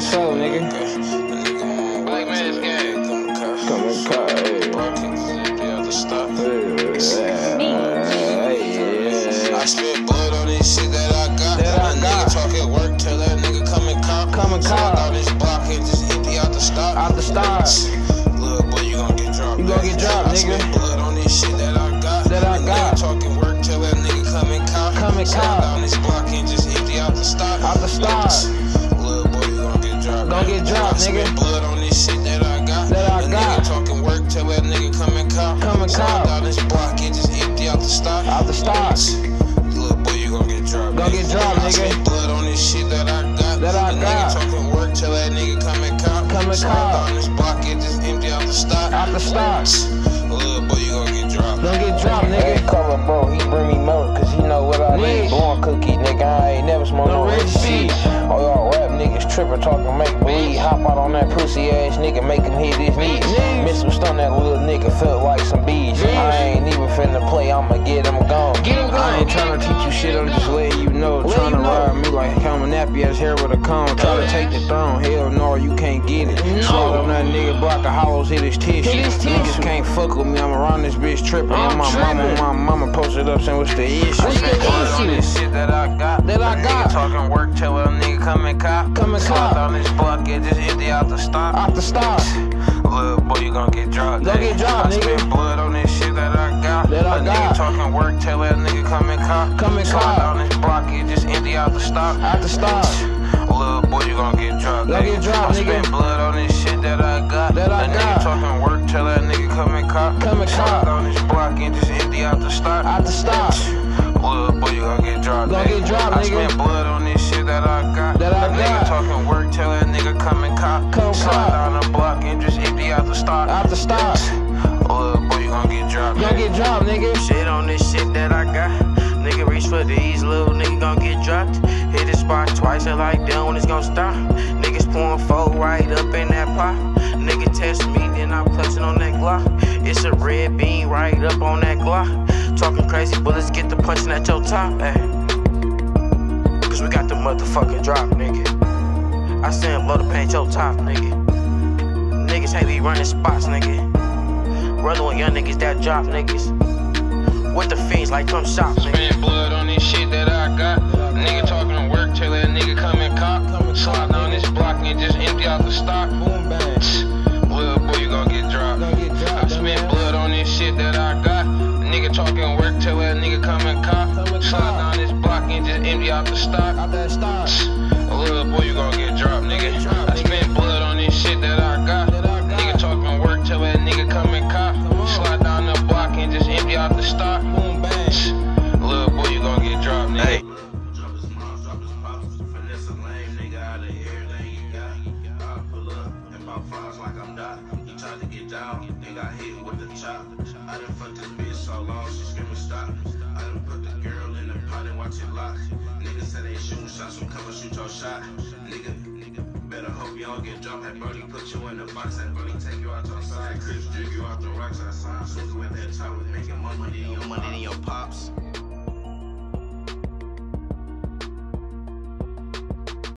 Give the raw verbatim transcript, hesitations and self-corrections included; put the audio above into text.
so, nigga. Black man's game. Come and car, hey. I spit blood on this shit that I got. That I a nigga got. talking work till that nigga come and cop. Come and cop. Out this block and just empty out the stock. Out the start. Little boy, you gon' get dropped. You gon' get dropped, I nigga. spit blood on this shit that I got. That I a got. Nigga talking work till that nigga come and cop. Come and cop. Out this block and just empty out the stock. Out the start. Little boy, you gon' get dropped. Gon' get dropped, I nigga. spit blood on this shit that I got. That I a got. Nigga talking work till that nigga come and cop. Come and cop. Out this block and just empty out the stock. Out the start. Little boy, you gon' get dropped. Gon' get dropped, I nigga. spit blood on this shit that I got. That I a got. Nigga talking work till that nigga come and cop. Come and Slide cop. down this block and just empty out the stock. Out the start. Little boy, you gon' get dropped. Gon' get dropped, Hey, nigga. cover bro, he bring me milk, cause he know what I Need. need. Blowing cookie, nigga, I ain't never smoked No no red rich shit. shit. All y'all rap niggas trippin', talking make believe. Hop out on that pussy ass nigga, make him hit his knees. Knees. Missile stun that little nigga, felt like some bees. Bees. I ain't even finna play, I'ma get him gone. Get him I gone. ain't tryna teach you shit, I'm just letting you know. Let Tryna you know. ride me like coming nappy ass hair with a comb. Tryna take the throne, hell no, you can't get it. No. Slide on that nigga, block the hollows, hit his tissue. Hit his Niggas tissue. can't fuck with me, I'm around this bitch trippin'. I'm And my mama, trippin'. my mama posted up saying what's the issue. What's the Blood on issue? this shit that I got. That I Nigga got. talking work till a nigga come and cop. Come and Slide cop. on this block and just empty out the stock. Out the start. Little boy, you gon' get dropped. Gon' get dropped, I nigga. spit blood on this shit that I got. That I a got. nigga talking work till that nigga come and cop. Come and Slide cop. on this block and just empty out the stock. Out the start. Little boy, you gon' get dropped. Gon' nigga. get dropped, I spit nigga. blood on this shit that I got. That I a got. nigga talking work till that nigga come and cop. Come and Slide cop. on this block and just empty out the stock. Out the start. Little boy, you gon' get dropped. Gon' nigga. get dropped, I nigga. spent blood on this shit that I got. That I a nigga got. talking work till that nigga come and cop. Come Slide cop. down the block and just empty out the stock. Out the start. Little boy, you gon' get dropped. Gon' nigga. get dropped, nigga. Shit on this shit that I got. Nigga reach for these, little nigga gon' get dropped. Hit the spot twice and like down when it's gon' stop. Niggas pouring four right up in that pot. Nigga test me, then I'm clutching on that Glock. It's a red bean right up on that Glock. Talking crazy bullets get the punching at your top, ayy. Cause we got the motherfucking drop, nigga. I send blow to paint your top, nigga. Niggas hate me running spots, nigga. Rolling with young niggas that drop, niggas. With the fiends like come shop, nigga. Spit blood on this shit that I got. Nigga talking work till that nigga come and cop. Slide down this block and just empty out the stock. Boom bang. Little boy, you gon' get dropped. Gon' get I dropped. spit blood on this shit that I got. Nigga talking work till that nigga come and cop. Come and Slide cop. down this block and just empty out the stock. Out that start. Little boy, you gon' get dropped, nigga. Get dropped, I spit blood on this shit that I got. That I got. Nigga talking work till that nigga come and cop. Come on. Slide down the block and just empty out the stock. Boom bang. Little boy, you gon' get dropped, nigga. Hey. Drop his moms, drop his pops, finesse a lame nigga out of everything you got. I pull up and pop fries like I'm Doc. He tried to get down and got hit with the chop. I done fucked this bitch so long she screaming stop. I done put the girl in the pot and watch it lock. Niggas said they shooting shots, so come and shoot your shot. Nigga, nigga, better hope you don't get dropped. Had Brody put you in the box, had Brody take you out your side. Chris drink you out the rocks outside. Nigga with that top was making more money than your Money in your pops.